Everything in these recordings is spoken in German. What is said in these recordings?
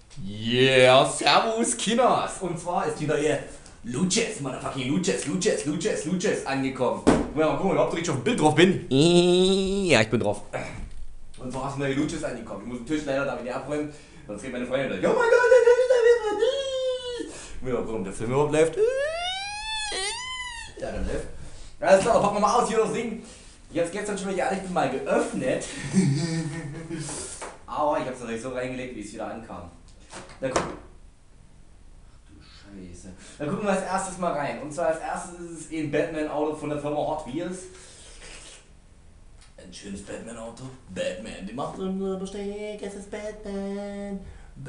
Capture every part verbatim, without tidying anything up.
Yeah, servus Kinders. Und zwar ist die neue Luches, motherfucking Luches, Luches, Luches, Luches angekommen. Ja, guck mal, ob ich richtig auf dem Bild drauf bin. Ja, ich bin drauf. Und zwar ist die neue Luches angekommen. Ich muss den Tisch leider da wieder abräumen. Sonst geht meine Freundin gleich. Oh mein Gott, der Tisch ist da wieder. Ja, warum der Film überhaupt läuft. Ja, dann läuft. Alles klar, packen wir mal aus hier das Ding. Jetzt gestern schon wieder ehrlich bin mal geöffnet. Aber ich hab's noch nicht so reingelegt, wie es wieder ankam. Dann gucken. Ach du Scheiße. Dann gucken wir als erstes mal rein. Und zwar als erstes ist es ein Batman-Auto von der Firma Hot Wheels. Ein schönes Batman-Auto. Batman, die macht unser Besteck, es ist Batman.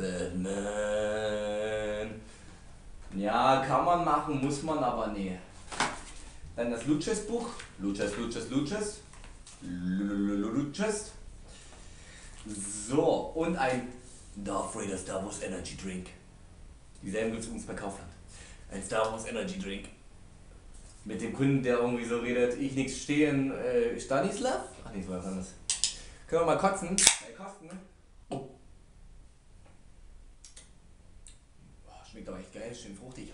Batman. Ja, kann man machen, muss man aber nie. Dann das Luches-Buch. Luches, Luches, Luches. Luches. So, und ein Darth Vader Star Wars Energy Drink. Dieselben gibt es übrigens bei Kaufland. Ein Star Wars Energy Drink. Mit dem Kunden, der irgendwie so redet, ich nix stehen, äh, Stanislav? Ach nee, so was anderes. Können wir mal kotzen? Äh, kosten? Oh. Oh, schmeckt aber echt geil, schön fruchtig.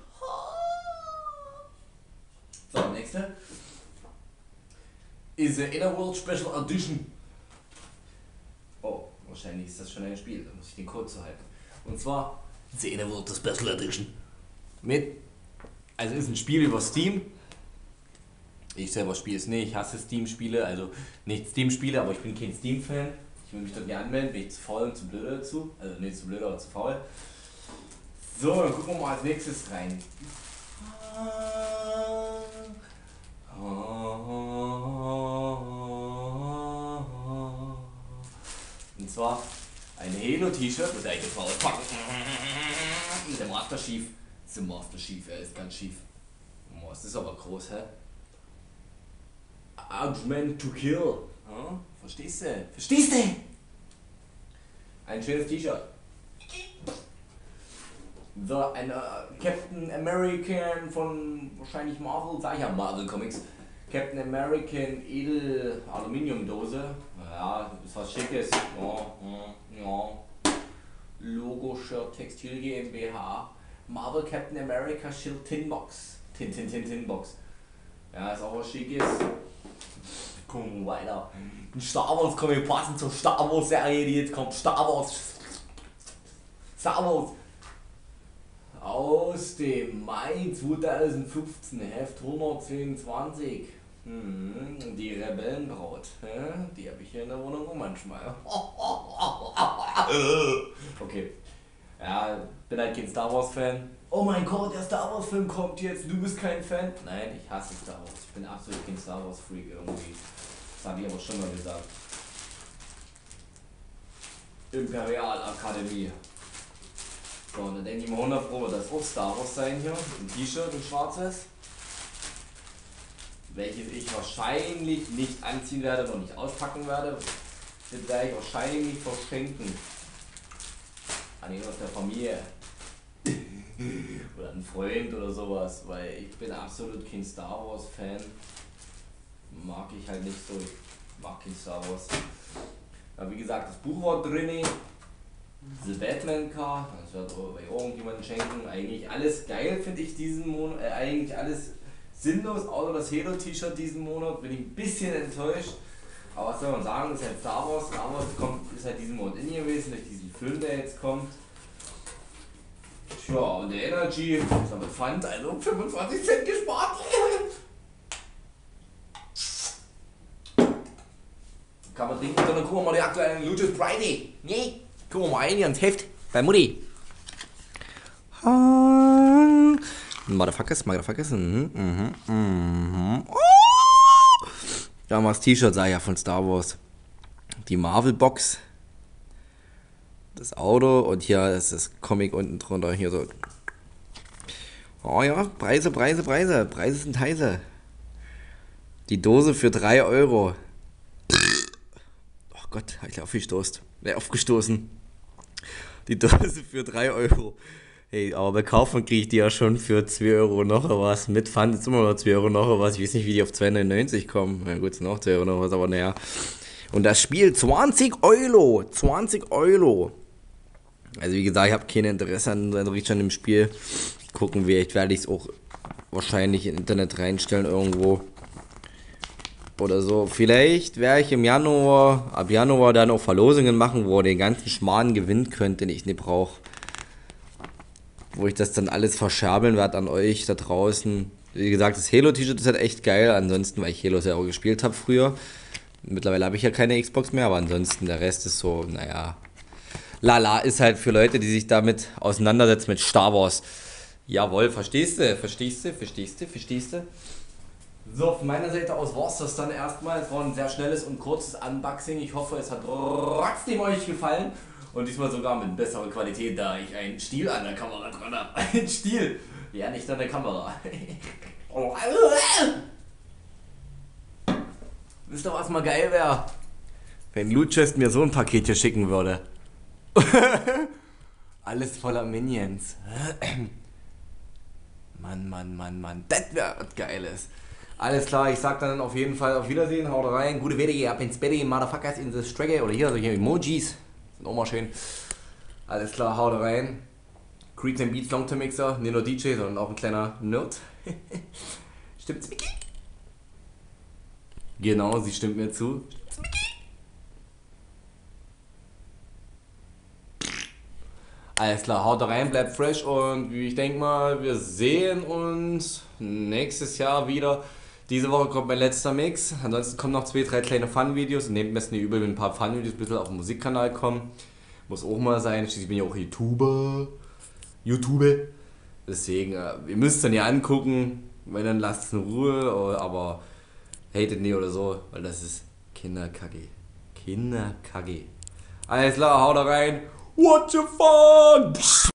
So, nächste. Is a Innerworld Special Edition. Oh, wahrscheinlich ist das schon ein Spiel, da muss ich den Code zu halten. Und zwar The Innerworld Special Edition. Mit, also ist ein Spiel über Steam. Ich selber spiele es nicht, ich hasse Steam-Spiele, also nicht Steam-Spiele, aber ich bin kein Steam-Fan. Ich will mich dort gerne anmelden, bin ich zu faul und zu blöd dazu. Also nicht zu blöd, aber zu faul. So, dann gucken wir mal als nächstes rein. Und zwar ein Halo-T-Shirt, das ich jetzt mal auspacken. Der Master Chief. Das ist der Master Chief, er ist ganz schief. Oh, das ist aber groß, hä? Argument to kill. Hm? Verstehst du? Verstehst du? Ein schönes T-Shirt. So, ein äh, Captain American von wahrscheinlich Marvel, sag ich ja Marvel Comics. Captain American Edel Aluminiumdose. Ja, ist was Schickes. Ja, ja, ja. Logo Shirt Textil GmbH. Marvel Captain America Shield Tin Box. Tin Tin Tin Tin Box. Ja, ist auch was Schickes. Gucken wir weiter. Ein Star Wars Comic passend zur Star Wars Serie, die jetzt kommt. Star Wars. Star Wars. Aus dem Mai zweitausendfünfzehn, Heft hundertzweiundzwanzig. Hm, die Rebellenbraut. Die habe ich hier in der Wohnung manchmal. Okay. Ja, bin halt kein Star Wars Fan. Oh mein Gott, der Star Wars Film kommt jetzt, du bist kein Fan? Nein, ich hasse Star Wars. Ich bin absolut kein Star Wars Freak irgendwie. Das habe ich aber schon mal gesagt. Imperial Akademie. So, und dann denke ich mal hundert Pro, das auch Star Wars sein hier. Ein T-Shirt, ein schwarzes. Welches ich wahrscheinlich nicht anziehen werde, noch nicht auspacken werde. Das werde ich wahrscheinlich nicht verschenken. An ihn aus der Familie. Oder einen Freund oder sowas. Weil ich bin absolut kein Star Wars Fan. Mag ich halt nicht so. Ich mag kein Star Wars. Aber wie gesagt, das Buch war drin. The Batman Car, das wird bei irgendjemandem schenken. Eigentlich alles geil, finde ich diesen Monat. Äh, eigentlich alles sinnlos, außer das Halo-T-Shirt diesen Monat. Bin ich ein bisschen enttäuscht. Aber was soll man sagen, das ist halt Star Wars. Star Wars kommt, ist halt diesen Monat in gewesen, durch diesen Film, der jetzt kommt. Tja, und der Energy ist damit Pfand, also fünfundzwanzig Cent gespart. Kann man trinken, sondern gucken wir mal die aktuellen Luches Friday. Nee. Gucken wir mal ein hier ins Heft bei Mutti. Motherfuckers, Motherfuckers. Mhm, mhm, mhm. Oh. Da haben wir das T-Shirt, sah ja von Star Wars. Die Marvel Box. Das Auto und hier ist das Comic unten drunter. Hier so. Oh ja, Preise, Preise, Preise. Preise sind heiße. Die Dose für drei Euro. Oh Gott, hab ich aufgestoßen. Ne, aufgestoßen. Die Dose für drei Euro. Hey, aber bei Kaufland kriege ich die ja schon für zwei Euro noch was. Mit Pfand ist immer noch zwei Euro noch was. Ich weiß nicht, wie die auf zwei neunundneunzig kommen. Na gut, sind noch zwei Euro noch was, aber naja. Und das Spiel zwanzig Euro. zwanzig Euro. Also wie gesagt, ich habe kein Interesse an so richtig an dem Spiel. Gucken, vielleicht werde ich es auch wahrscheinlich im Internet reinstellen irgendwo. Oder so. Vielleicht werde ich im Januar, ab Januar dann auch Verlosungen machen, wo ihr den ganzen Schmarrn gewinnen könnt, den ich nicht brauche. Wo ich das dann alles verscherbeln werde an euch da draußen. Wie gesagt, das Halo-T-Shirt ist halt echt geil. Ansonsten, weil ich Halo ja auch gespielt habe früher. Mittlerweile habe ich ja keine Xbox mehr, aber ansonsten der Rest ist so, naja. Lala, ist halt für Leute, die sich damit auseinandersetzen mit Star Wars. Jawohl, verstehst du? Verstehst du? Verstehst du? Verstehst du? So, von meiner Seite aus war es das dann erstmal. Es war ein sehr schnelles und kurzes Unboxing. Ich hoffe, es hat trotzdem euch gefallen. Und diesmal sogar mit besserer Qualität, da ich einen Stiel an der Kamera dran habe. Ein Stiel! Ja, nicht an der Kamera. Wisst ihr, was mal geil wäre? Wenn Loot Chest mir so ein Paket hier schicken würde. Alles voller Minions. Mann, Mann, Mann, Mann. Das wäre was Geiles. Alles klar, ich sag dann auf jeden Fall auf Wiedersehen. Haut rein. Gute Wette, ab ins Bett, Motherfuckers in the Strecke. Oder hier solche Emojis. Sind auch mal schön. Alles klar, haut rein. Creeds and Beats Longterm Mixer. Nicht nur D J, sondern auch ein kleiner Nerd. Stimmt's, Mickey? Genau, sie stimmt mir zu. Alles klar, haut rein, bleibt fresh und ich denke mal, wir sehen uns nächstes Jahr wieder. Diese Woche kommt mein letzter Mix. Ansonsten kommen noch zwei, drei kleine Fun-Videos. Nehmt mir nicht übel, wenn ein paar Fun-Videos ein bisschen auf dem Musikkanal kommen. Muss auch mal sein. Ich bin ja auch YouTuber. YouTube. Deswegen, ihr müsst es dann ja angucken. Wenn dann lasst es in Ruhe. Aber hatet nie oder so, weil das ist Kinderkacke. Kinderkacke. Alles klar, haut rein. What the fuck?